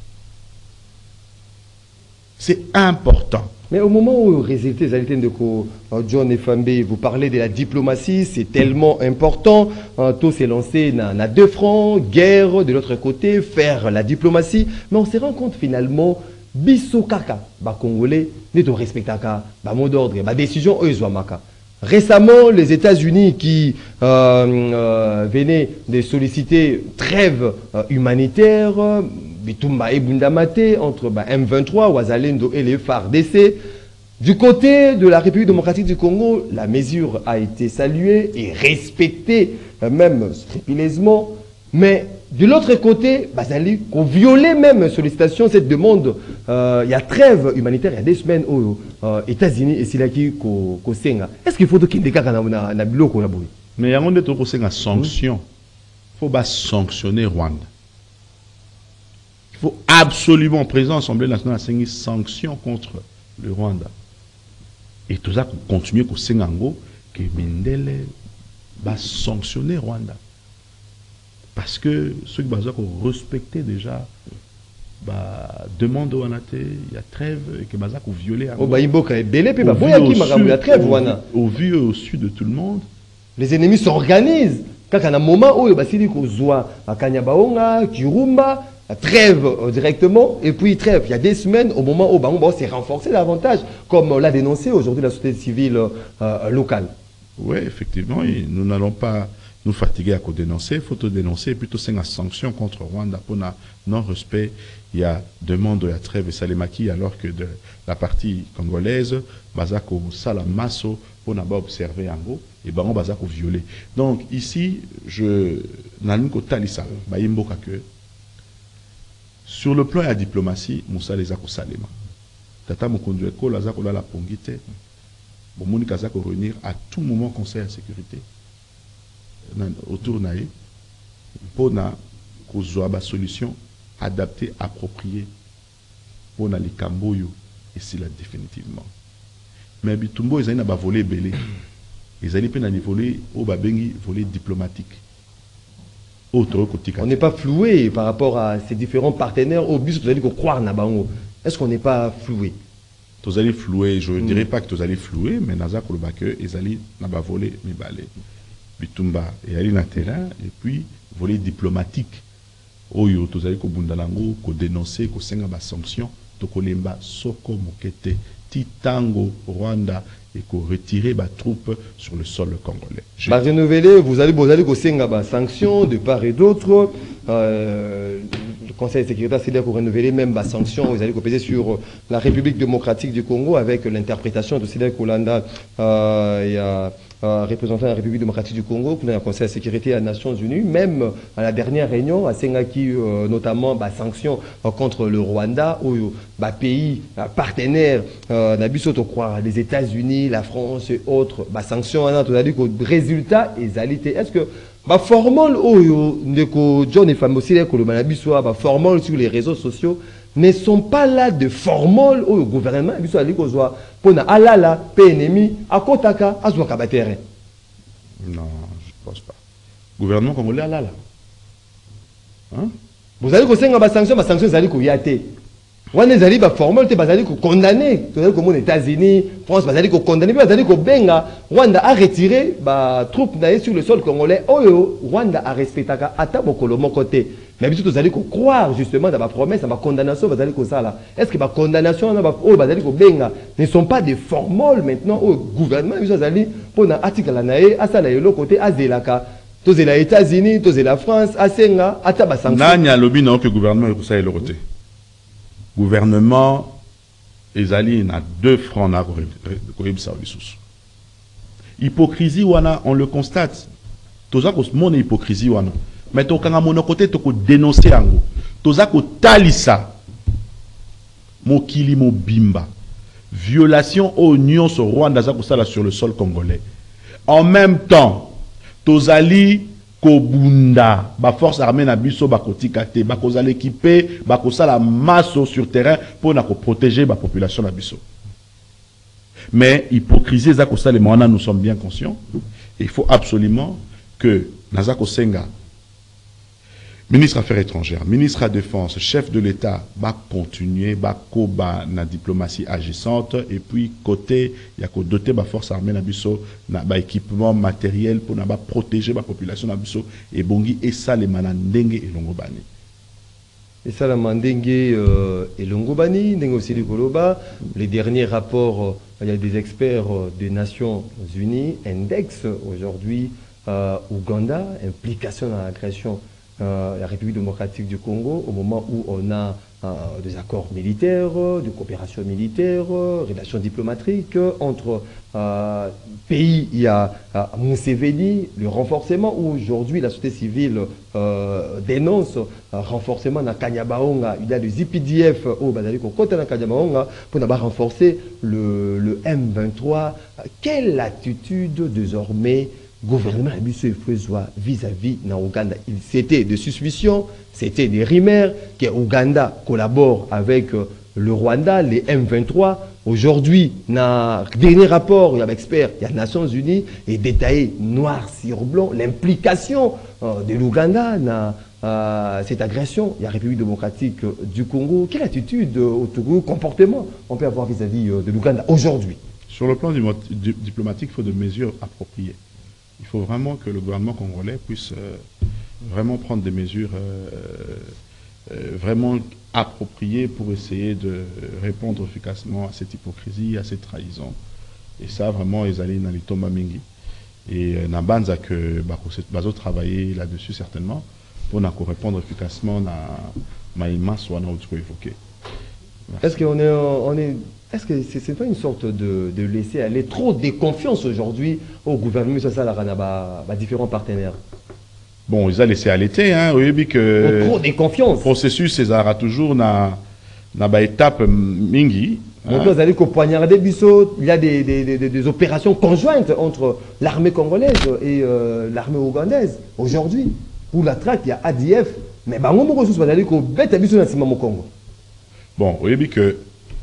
C'est important. Mais au moment où résulté de John et Fambe, vous parlez de la diplomatie, c'est tellement important. Tout s'est lancé à deux fronts, guerre de l'autre côté, faire la diplomatie. Mais on se rend compte finalement, biso kaka, ba Congolais, n'est au respectaka, ba mot d'ordre, ba décision maka. Récemment, les États-Unis qui euh, euh, venaient de solliciter trêve euh, humanitaire, Bitumba et Bundamate entre bah, M vingt-trois, Ouazalendo et les F A R D C. Du côté de la République démocratique du Congo, la mesure a été saluée et respectée, euh, même scrupuleusement. Mais de l'autre côté, Bazali, qu'on violait même sollicitation, cette demande, euh, il y a trêve humanitaire, il y a des semaines aux euh, États-Unis et Silaki ko senga. Est-ce qu'il faut qu'il y ait des cas na na bilo ko labui? Mais il y a un autre qui sanction. Il faut pas sanctionner Rwanda. Il faut absolument, président de l'Assemblée nationale, une sanction contre le Rwanda. Et tout ça, continuer que Sengango, que Mendele va sanctionner Rwanda. Parce que ceux qui ont respecté déjà, bah, demande au Anate, il y a trêve et que Bazak ont violé. Au vu au sud de tout le monde, les ennemis s'organisent. Quand il y a un moment où il y a à Kanyabaonga, Kirumba, trêve directement, et puis trêve. Il y a des semaines, au moment où on s'est renforcé davantage, comme l'a dénoncé aujourd'hui la société civile euh, locale. Oui, effectivement, et nous n'allons pas nous fatiguer à quoi dénoncer. Il faut tout dénoncer, plutôt c'est une sanction contre Rwanda pour non-respect. Il y a demande à trêve et Salemaki, alors que de la partie congolaise, Bazako Salamasso, pour n'a pas observé en gros, et Baron Bazako violé. Donc ici, je n'allume qu'au Talissa, Bayimboka que sur le plan de la diplomatie, Moussa les a Salema. Tata Mokondueko, la Zako la Pongite, bon, Monika Zako revenir à tout moment Conseil de sécurité autour naïe pour na une solution adaptée, appropriée pour na les Camboyo et c'est là définitivement. Mais Bitumbo ils ont volé belé, ils ont pas volé au babengi volé diplomatique. Autre côté. On n'est pas floué par rapport à ces différents partenaires au but vous allez croire na bango. Est-ce qu'on n'est pas floué? Vous allez flouer, je ne mm. dirais pas que vous allez flouer, mais naza kolobake ils allez na ba volé mi balé. Bitumba et aller dans terrain et puis volet diplomatique oyo tozali ko bundalango ko dénoncer ko senga ba sanction to kolemba soko mokete titango Rwanda et ko retirer ba troupes sur le sol congolais. Ba renouveler, vous allez vous allez ko senga ba sanction de part et d'autre. Euh, le Conseil de sécurité c'est là pour renouveler même ba sanction, vous allez ko peser sur la République démocratique du Congo avec l'interprétation de Sida Kolanda euh, il y a euh, représentant de la République démocratique du Congo, pour le Conseil de sécurité des Nations Unies, même à la dernière réunion, à Sengaki, euh, notamment, bah, sanctions euh, contre le Rwanda, ou bah, pays euh, partenaires, euh, croire, les États-Unis, la France et autres, bah, sanctions, on a dit que le résultat est alité. Est-ce que bah, formol, oh, John et Femme aussi, bah, formol sur les réseaux sociaux, ne sont pas là de formol au gouvernement, il a dit que pour na alala, pe ennemi, à kotaka, à zwa kabatere. Non, je ne pense pas. Gouvernement congolais alala. Hein? Vous allez que c'est une sanction, ma sanction, vous allez que yate. Vous allez que formol, vous allez que condamner, vous allez que les États-Unis, France, vous allez que condamner, vous allez que Benga, Rwanda a retiré, bah, troupes sur le sol congolais, oh, Rwanda a respecté, à tabokolo mon côté. Mais vous allez croire justement dans ma promesse, dans ma condamnation, vous allez que ça là. Est-ce que ma condamnation, oh, vous allez que Benga, ne sont pas des formules maintenant au gouvernement, vous allez pour un article là, à ça là, l'autre côté, à Zelaka. Tous les États-Unis, tous les France, à Senga, à Tabasango. Nanya lobby non que le gouvernement est pour ça et le côté. Gouvernement, ils allaient à deux francs na hypocrisie wana, on le constate. Tous ça mon hypocrisie wana. Mais to kanga mon côté to ko dénoncer ango. Tous ça ko talisa. Mokili mo bimba. Violation aux unions sur Rwanda za ko sala sur le sol congolais. En même temps, tozali kobunda ba force armée na biso ba kotika te ba kozala équipé ba kosala masse sur terrain pour na ko protéger la population na biso. Mais hypocrisie za kosala mona nous sommes bien conscients. Il faut absolument que Nazako Senga, ministre Affaires étrangères, ministre de la Défense, chef de l'État, va continuer, va koba na diplomatie agissante et puis côté il y a que doter la force armée na biso na ba équipement matériel pour na ba protéger la population na biso et bongi et ça les manandenge et longobani. Et ça la mandenge euh, et longobani, ndenge aussi du Koloba, les derniers rapports, euh, il y a des experts euh, des Nations Unies index aujourd'hui euh, Ouganda, implication dans l'agression. Euh, la République démocratique du Congo, au moment où on a euh, des accords militaires, de coopération militaire, euh, relations diplomatiques entre euh, pays. Il y a euh, Museveni, le renforcement, où aujourd'hui la société civile euh, dénonce euh, renforcement dans Kanyabaonga. Il y a le Z P D F au Badaliko côté dans Kanyabaonga pour renforcer le, le M vingt-trois. Quelle attitude désormais gouvernement vis-à-vis de l'Ouganda? C'était des suspicions, c'était des rumeurs que l'Ouganda collabore avec le Rwanda, les M vingt-trois. Aujourd'hui, dans le dernier rapport, il y a experts, il y a les Nations Unies, et détaillé noir sur blanc l'implication de l'Ouganda dans euh, cette agression. Il y a la République démocratique du Congo. Quelle attitude, quel comportement on peut avoir vis-à-vis de l'Ouganda aujourd'hui? Sur le plan du, du, diplomatique, il faut des mesures appropriées. Il faut vraiment que le gouvernement congolais puisse euh, vraiment prendre des mesures euh, euh, vraiment appropriées pour essayer de répondre efficacement à cette hypocrisie, à cette trahison. Et ça, vraiment, ils allaient dans les tombes mingi. Et dans Banza que Bazo travailler là-dessus certainement pour répondre efficacement à Maïma soit évoqué. Est-ce qu'on est, on est Est-ce que ce n'est pas une sorte de, de laisser aller trop de confiance aujourd'hui au gouvernement, ça, ça, là, différents partenaires? Bon, ils ont laissé aller, hein, oui, que... Trop de confiance. Le processus, c'est toujours na na étape mingi. Donc, vous allez qu'au poignarder Bissot, il y a des, des, des, des opérations conjointes entre l'armée congolaise et euh, l'armée ougandaise. Aujourd'hui, pour la traque, il y a A D F, mais bah, on va aller qu'au bête à Bissot dans le Congo. Bon, oui, que...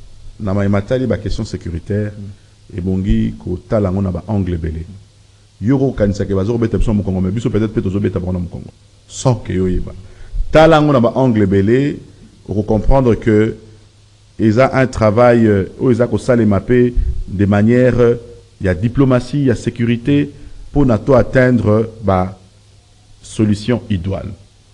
Na matali ba question sécuritaire et bongi ko talango na ba angle belé yoro kanisa ke bazo beta biso mo Congo mais biso peut-être peut-être beta bona mo Congo sans que yo yeba talango na ba angle belé pour comprendre que ils a un travail où ils a ko sale mapé de manière il y a diplomatie il y a sécurité pour nato atteindre ba solution idoine.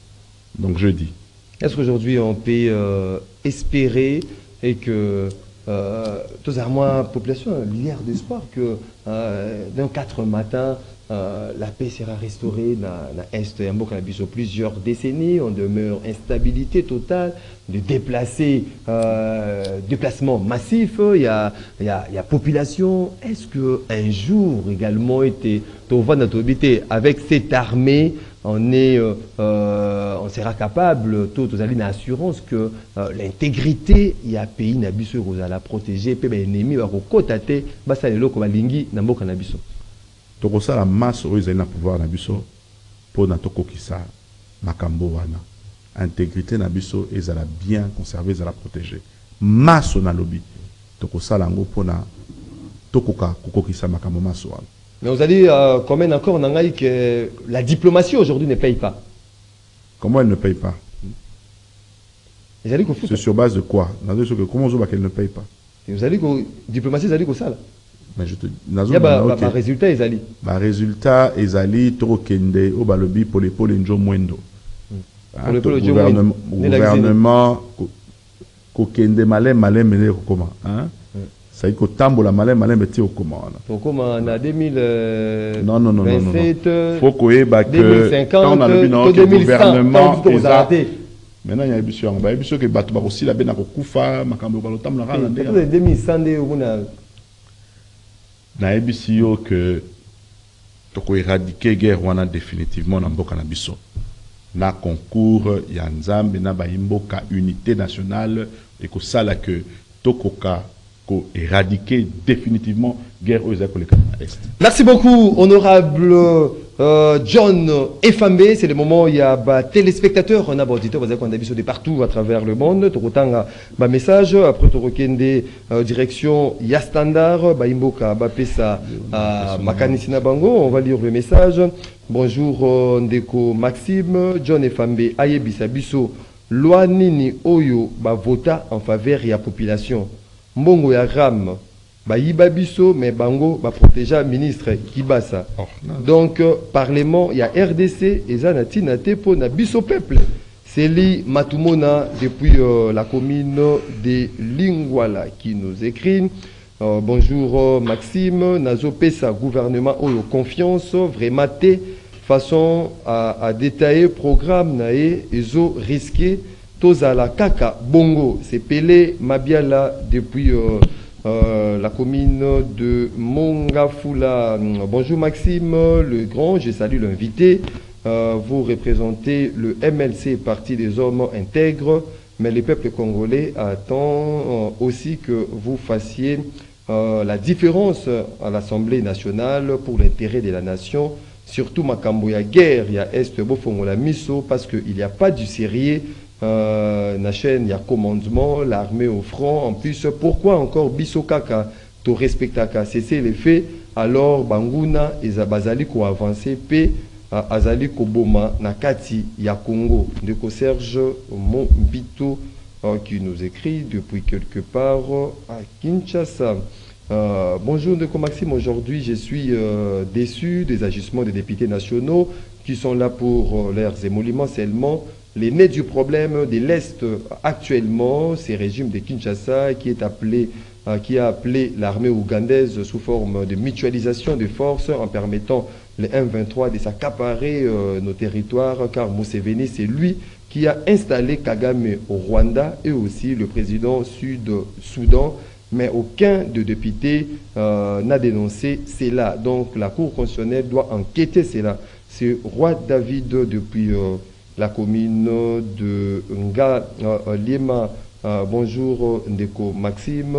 Donc je dis, est-ce qu'aujourd'hui on peut euh, espérer et que Euh, tous à moi, population, l'hier d'espoir que euh, d'un quatre matin, euh, la paix sera restaurée dans l'Est et en plusieurs décennies. On demeure instabilité totale, de déplacer, euh, déplacement massif. Il y a, il y a, il y a population. Est-ce qu'un jour également, était, avec cette armée, on, est, euh, on sera capable, tout aux alliés d'assurance, que euh, l'intégrité, il y a pays nabiso à la protéger, puis l'ennemi va côté, basa le loko balingi na mboka nabiso. Donc ça la masse aux alliés na pouvoir nabiso pour na toko kisa makambo wana. Intégrité nabiso et la bien conserver, et la protéger. Masse na lobby. Donc ça la ngo pour na toko ka koko kisa makambo masse wana. Mais vous allez euh, quand même encore que la diplomatie aujourd'hui ne paye pas. Comment elle ne paye pas? C'est sur base de quoi? Comment on voit qu'elle ne paye pas? Vous allez que la diplomatie, vous allez que ça là. Mais je te il y a un résultat, ils allaient. Un résultat, ils allaient trop kende au balobi pour les pôles njo mwendo. Le gouvernement, kokende malin malin mené comment? Ça y est, tambola malin malin metti au comment? Pourquoi en deux mille vingt-sept, non non non non non. Faut qu'on ait que deux mille cinquante, le gouvernement maintenant il y a des choses, il y a des choses que batu aussi la bena kokufa makambo balotam la rana ndé. deux mille cent de una na ebisio que toko éradiquer guerre wana définitivement na mboka na biso. Na concours ya nzambe na ba mboka unité nationale et que ça là que tokoka ko éradiquer définitivement guerre aux écoles est. Merci beaucoup honorable euh, John Efambe. C'est le moment où il y a bah, téléspectateurs, on a auditeur, on a de partout à travers le monde. Tu as un message après tu as direction ya standard ba imboka ba pesa à makanisina bango. On va lire le message. Bonjour Ndeko Maxime, John Efambe ayebisa biso loi nini oyo ba vota en faveur ya population. Mbongo ya ram ba yibabiso mais bango ba protéger ministre Kibasa. Oh, donc euh, parlement il y a R D C et zanati nate po na biso peuple. C'est li Matumona depuis euh, la commune de Lingwala qui nous écrit euh, bonjour euh, Maxime nazo pesa gouvernement oyo confiance vraiment té façon à, à détailler programme nae ezo risqué Tozala Kaka Bongo, c'est Pelé Mabiala depuis euh, euh, la commune de Mongafula. Bonjour Maxime, le grand, je salue l'invité. Euh, vous représentez le M L C, Parti des hommes intègres, mais le peuple congolais attend euh, aussi que vous fassiez euh, la différence à l'Assemblée nationale pour l'intérêt de la nation. Surtout Makambo ya guerre, il y a Est Bofongola Miso, parce qu'il n'y a pas du sérieux. Euh, na chaîne, il y a commandement, l'armée au front. En plus, pourquoi encore Biso Kaka, to respectaka, cesser les faits, alors Banguna et Zabazali ko avancé, P, Azali ko Boma, Nakati, ya Congo, de ko Serge Mombito, euh, qui nous écrit depuis quelque part à Kinshasa. Euh, bonjour Ndeko Maxime, aujourd'hui je suis euh, déçu des agissements des députés nationaux qui sont là pour euh, leurs émoluments seulement. Les nez du problème de l'Est actuellement, c'est le régime de Kinshasa qui, est appelé, euh, qui a appelé l'armée ougandaise sous forme de mutualisation de forces en permettant le M vingt-trois de s'accaparer euh, nos territoires, car Museveni, c'est lui qui a installé Kagame au Rwanda et aussi le président Sud-Soudan, mais aucun de députés euh, n'a dénoncé cela. Donc la Cour constitutionnelle doit enquêter cela. C'est Roi David depuis... Euh, la commune de Nga euh, Lima. Euh, bonjour Ndeko Maxime.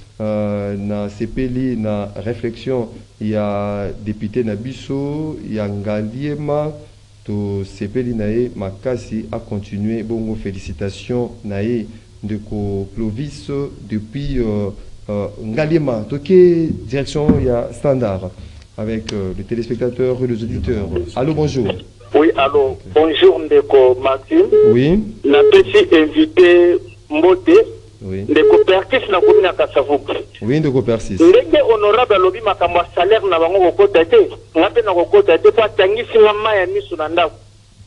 Euh, na Sepeli na réflexion, il y a député Nabiso, il y a Nga Lima, to Sepeli nae Makasi a continué. Bongo félicitations nae Ndeko Clovis depuis euh, euh, Nga Lima. Toké direction il y a standard avec euh, les téléspectateurs et les auditeurs. Allô, bonjour. Oui, allô, bonjour Ndeko Maxime. Oui. Na petit invité Mbote. Oui. Ndeko Persis na komina Kasavubu. Oui, Ndeko Persis. Ndenge honorable lobi makambo salaire na bango kokota te. Ngape na kokota te pa tangisi ngama ya misu na ndako.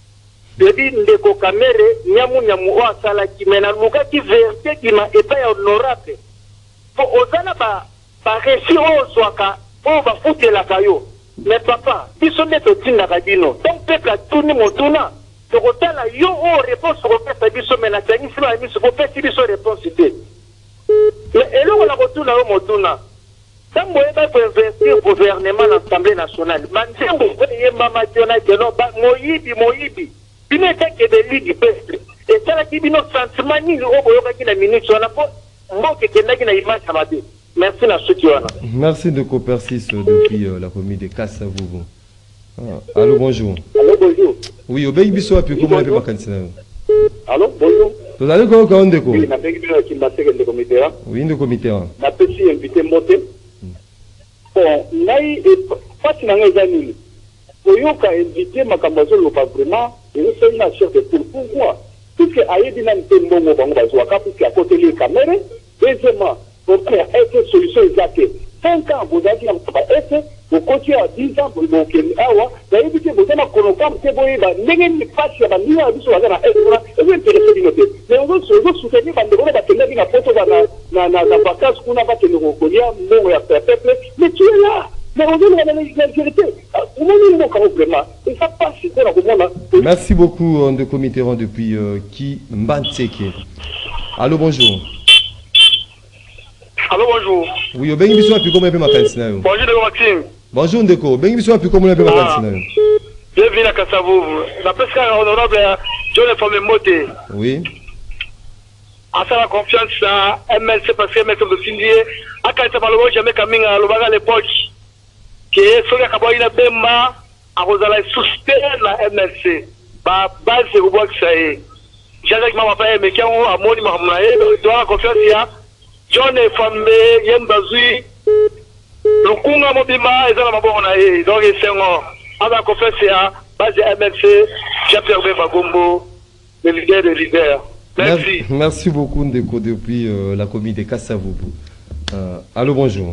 Debi Ndeko Kamere nyamu nyamu o asala kimena luka ki vérité ki ma epa ya honorable. Po ozana ba ba resi o zwaka o ba futela kayo. Mais papa, ils sont des tontines à Radino. Donc, peuple a tourné mon tournant. Ce côté-là, yo, oh, réponse au fait, ça dit, mais la Tchani, c'est la mise, au fait, c'est une réponse. Mais, et là, on a retourné au mon tournant. Ça, moi, il faut investir au gouvernement dans l'Assemblée nationale. Maintenant, vous voyez, maman, tu en as dit, non, Moïbi, Moïbi. Il n'est pas que des ligues du peuple. Et ça, qui dit, notre sentiment, ni le haut, il y a une minute, on a pas, moi, qui est là, qui a une image, ça va dire. Merci, la suite. Merci de Copercis depuis euh, la commune de Kassavouvou. Ah, allô, bonjour. Allô, bonjour. Oui, au Béi Bisso, puis comment on peut vacances? Allô, bonjour. Vous allez quoi quand on déco? Oui, on a fait un comité. Oui, un comité. On a petit invité Moté. Bon, là, il pas de amis. Pour y avoir invité ma camarade, pas vraiment, il est une affaire de pourquoi? Puisque Aïe Dinamité Mbongo Bango Bazouaka, puisqu'il y a côté les caméras, deuxièmement, pour faire une solution exacte. cinq ans, vous avez dit, vous continuez à dix ans, vous avez dit, vous avez dit, vous avez dit, vous avez dit, vous avez dit, vous avez dit, vous avez dit, vous avez dit, vous avez dit, mais on veut soutenir, vous avez dit, vous avez dit, vous avez dit, vous avez mais tu es là. Mais on veut la vérité. Merci beaucoup de comité depuis qui Mbanseke. Allô, bonjour. Allô, bonjour. Oui, au Bengi Bisso, puis comment on peut m'appelle? Bonjour, Maxime. Bonjour, Ndeko. Bengi Bisso, puis comment on peut m'appeler? Bienvenue à Kassavouvou. La presque honorable John Formé Moté. Oui. À ça, la confiance à M L C parce que M L C de Sindié, à Kassavouvou, par le mot, jamais Kaming à l'Obaga à l'époque, qui est sur la Kaboïna Bemba, à Rosala soutenir la M L C. Bah, base, c'est au bois que ça est. J'ai avec ma papa, mais qui a un moni, ma maman, il doit la confiance, il y a John Formé, Yembazui, le Kunga Mobima, et ça, ma bonne année. Donc, c'est un, à la confiance, il y a base M L C, Jean-Pierre Bagombo, le leader des leaders. Merci. Merci beaucoup, Ndeko, depuis euh, la commune de Kassavouvou. Euh, allô, bonjour.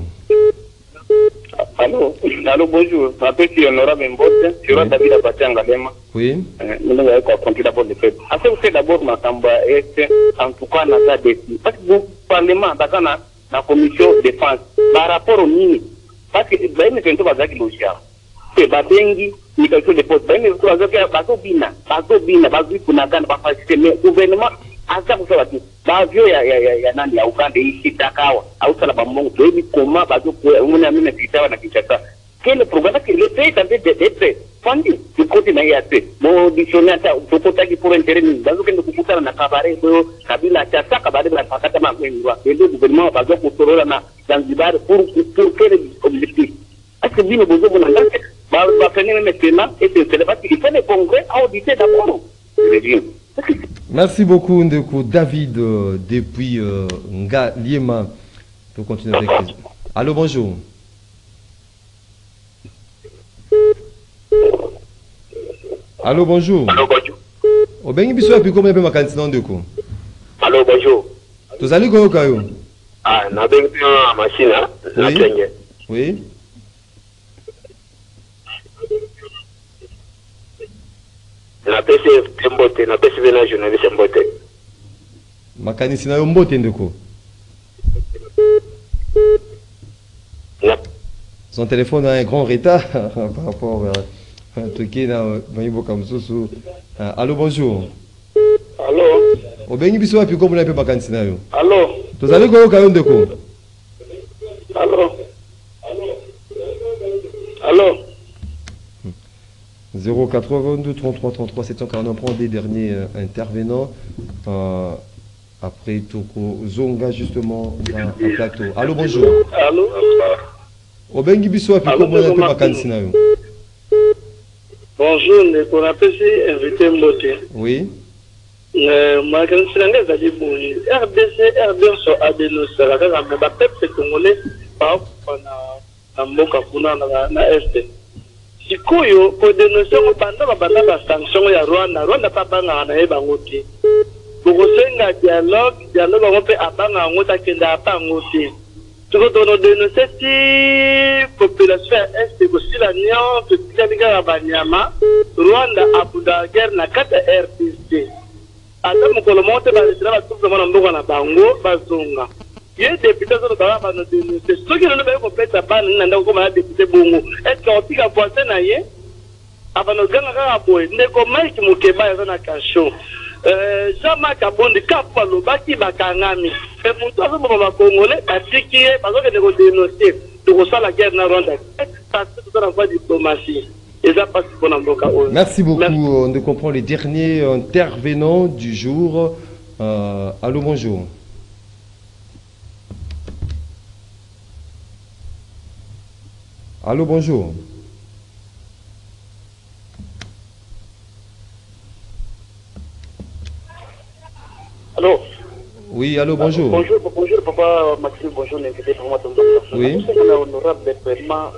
Allô, allô, bonjour. Je m'appelle Honorable Mbote, je suis David Abatiangalema. Oui. Nous allons continuer d'abord le fait. En fait, vous faites d'abord ma campagne, en tout cas, dans la défi. Parce que le Parlement, dans la commission de défense, par rapport au mini, parce que ben ne fait pas ça qui logia. C'est Babengi, ni quelque chose de poste. Ben ne fait pas ça qui bazo bina, bazo bina, bazo kunagan, bazo mais gouvernement. Asa kusema tu bavyo ya ya ya, ya nani ya Uganda hii takawa au sala bamongo hivi koma bazo kwa una mimi nakitawa na kichaka kile programme que le pays tente d'être fondé du côté na yate mo dictionnaire ta tokota ki pour intérêt ni bazo kende kukutana na kabare bo kabila cha saka kabare la pakata ma kwengwa ndio gouvernement bazo kutorola na Zanzibar pour pour quel objectif est-ce que bino bozo bona ngake ba ba fenene maintenant et c'est le parti il faut le congrès auditer d'abord le régime. Merci beaucoup, Ndeko. David, euh, depuis euh, Nga Liema, pour continuer avec les... Allô, bonjour. Allô, bonjour. Allô, bonjour. Au Bengi Bisso, et puis comment on peut m'accueillir, Ndeko? Allô, bonjour. Vous allez quoi, Kayo? Ah, on a bien une machine, hein? Oui. Oui. Na pese Mbote, na pese vena journaliste Mbote. Makanisi na Mbote Ndeko. Son téléphone a un grand retard par rapport à un truc qui est dans Maïbo Kamsousou. Allô, bonjour. Allô. Au Bengi Bisso, et puis comment on peut Makanisi na yo? Allô. Vous allez quoi, Kayo Ndeko? Allô. Allô. zéro quatre-vingt-deux trente-trois trente-trois sept cent quarante, on prend des derniers euh, intervenants. Euh, après Toko Zonga, justement, dans un plateau. Allô, bonjour. Allô. Au Bengi Bisso, et puis comment on peut vacances na yo? Bonjour, on appelle ici invité Mbote. Oui. Ma candidature est allée pour R D C, R D C a dénoncé la peuple congolais par na mboka kuna na Est. Sikoyo pour dénoncer au banda banda ba sanction ya Rwanda Rwanda pa banga na e bango te pour senga dialogue dialogue on peut abanga ngota kenda pa ngote tout dono dénoncer si population est aussi la nion que tikalika banyama Rwanda abuda guerre na kata R D C ata mukolo monte ba sira ba tuzo mona mboka na bango bazonga Il y a des députés qui ont dénoncé. Ceux qui ont complètement pas de député Bongo. Est-ce qu'on peut avoir un aïe avant de gagner un boy? Ne comment est-ce que Mukeba est un cachot? Jean-Marc Abondi, Kapalo, Baki Bakangami. Et pour toi, vous m'avez congolais, parce que parce que nous dénoncer, nous ressent la guerre dans Rwanda. Ça c'est tout en voie diplomatie. Et ça passe pour l'emboca. Merci beaucoup. Merci. On comprend les derniers intervenants du jour. Euh, allô, bonjour. Allô, bonjour. Allô. Oui, allô, bonjour. Ah, bonjour, bonjour, papa Maxime, bonjour, l'invité pour moi. Oui. Honorable vraiment.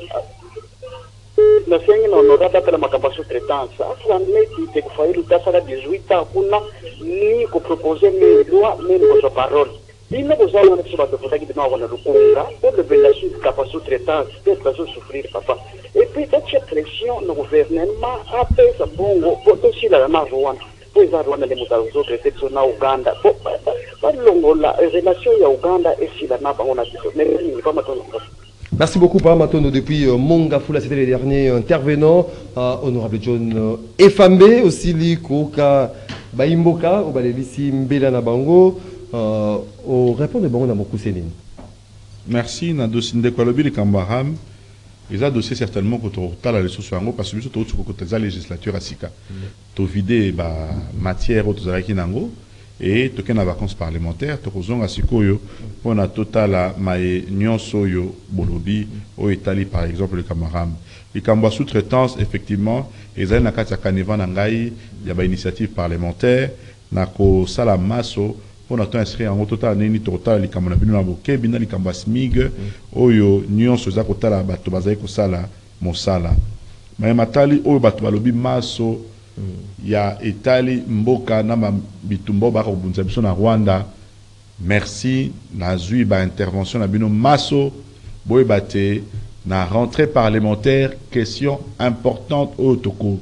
Le Seigneur honorable appelle ma capacité de traitance. Afin de dire que faut il t'a fait dix-huit ans pour ni qu'on proposer mes lois, mais nos paroles. Il ne vous a pas de choses pour qui demande le Congo pour le bénéfice de capacité de traitance, peut-être souffrir papa. Et puis cette pression le gouvernement a fait ça bon pour aussi la Rwanda. Pour les Rwanda les mutations traitées sur na Uganda. Pas longo la relation ya Uganda et si la naba on a dit mais pas maintenant. Merci beaucoup, Papa Matono, depuis euh, Mongafula, c'était les derniers intervenants. Euh, honorable John euh, Efambe, aussi li Koka Baimboka, au Balelisi Mbela Nabango, euh, au répondre de Bango Namoku Sénine. Merci, Nadosi Ndekwalobi, les Kambaram. Ils ont dossier certainement que tu as la ressource en haut parce que tu as la législature à Sika. Tu as vidé la matière au Tozaraki Nango. Et tu as des vacances parlementaires, tu as des Sikoyo, on a total maé nyonso yo bolobi au Italie par exemple le Camaram. Les Kamba sous-traitance effectivement, ils ont na katia kaneva nangai, il y a des initiatives parlementaires, na ko sala maso on a inscrit en total nini total les Kamba na bino na boke bina les Kamba smig oyo nyonso za kotala bato bazai ko sala mosala. Mais matali oyo bato balobi maso il y a Italie, Mboka, Nama Bitumbo, Barobunza, na Rwanda. Merci, Nazui, ba intervention, na bino Masso, Boybate, na rentrée parlementaire, question importante au Toko.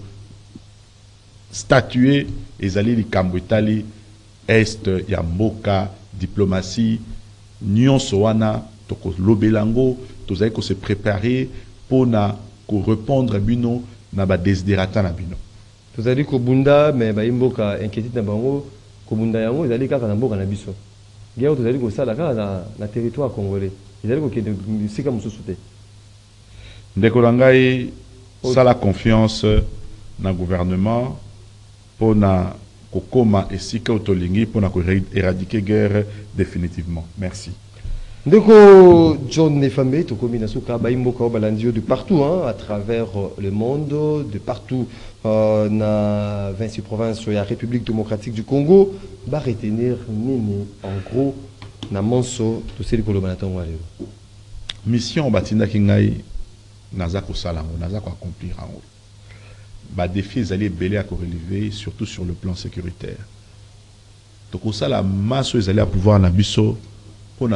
Statuer, Ezali, li Kambo Italie, Est, ya Mboka, diplomatie, Nyon Soana, Toko Lobelango, Tozai ko se préparer pour na ko répondre à bino, na ba desiderata na bino. Vous avez dit que Bunda, mais Baimboka inquiétude dans Bango, que Bunda Yango, vous allez quand Namboka Nabiso. Guerre, vous allez que ça, là, dans le territoire congolais. Vous allez que c'est comme sous-souté. Ndekolangai, ça la confiance dans le gouvernement pour na kokoma et sika otolingi pour na éradiquer guerre définitivement. Merci. Ndeko John Nefambe, Tokomi Nasuka, Baimboka Balandio de partout, hein, à travers le monde, de partout, euh, na vingt-six provinces, il y a la République démocratique du Congo, va retenir Nini, en gros, na Monso, tout ce que l'on a mission Batinda Kingai, Nazako Salango, Nazako accomplir en haut. Ba défi, ils allaient belé à relever, surtout sur le plan sécuritaire. Donc, ça, la masse, ils allaient pouvoir en abisso. Pour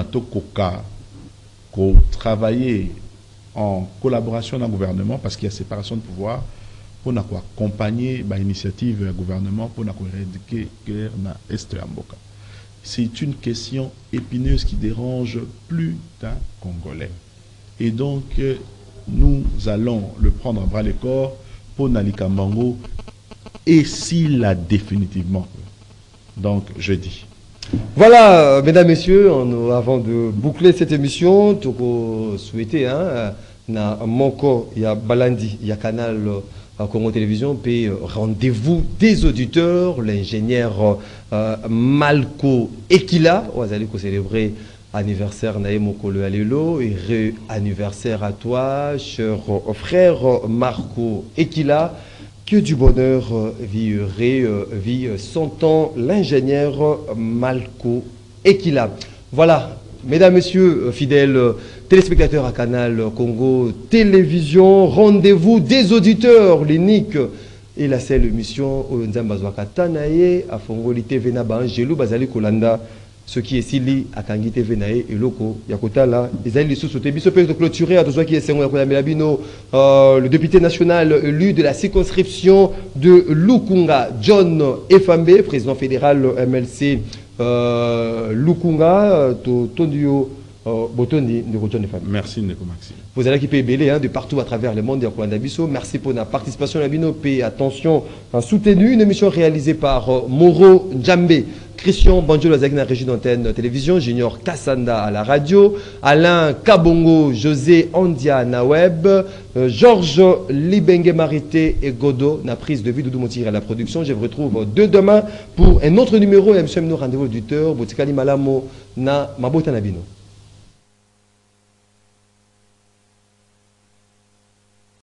travailler en collaboration dans le gouvernement parce qu'il y a séparation de pouvoir pour accompagner l'initiative du gouvernement pour éradiquer la guerre dans l'Est de Mboka. C'est une question épineuse qui dérange plus d'un Congolais. Et donc, nous allons le prendre à bras le corps pour Nalika Mbango et s'il l'a définitivement. Donc, je dis. Voilà, mesdames, messieurs, on, avant de boucler cette émission, tout souhaiter, hein, na Moko, il y a Balandi, il y a Canal euh, Congo Télévision, puis rendez-vous des auditeurs, l'ingénieur euh, Malco Ekila, on va aller célébrer anniversaire Naemoko Le Alelo, et re-anniversaire à toi, cher frère Marco Ekila. Que du bonheur vie vie cent ans l'ingénieur Malco Ekila. Voilà, mesdames, messieurs, fidèles téléspectateurs à Canal Congo Télévision, rendez-vous des auditeurs, l'unique et la seule émission au Nzambazwaka Tanaye à Fongoli T V Naba Angelo Bazali Kolanda. Ce qui est Sili à Kangi T V Nae et Loko Yakota là, ils allaient les sous-sauter. Biso peut clôturer à tout ce qui est Sengo Yakola Melabino, le député national élu de la circonscription de Lukunga, John Efambe, président fédéral M L C euh, Lukunga, to Tondio, Botondi, de Rojohn Fan. Merci, Neko Maxi. Vous allez qui belé hein, de partout à travers le monde. Merci pour la participation à Bino. Pay attention, en soutenu une émission réalisée par euh, Moro Djambé, Christian Banjo Lazagna, régie d'antenne télévision, Junior Kassanda à la radio, Alain Kabongo, José Andia na web, euh, Georges Libengue Marité et Godot, na prise de vue Doudou Montire à la production. Je vous retrouve dès demain pour un autre numéro et un rendez-vous auditeur. Botikali Malamo na Mabota Nabino.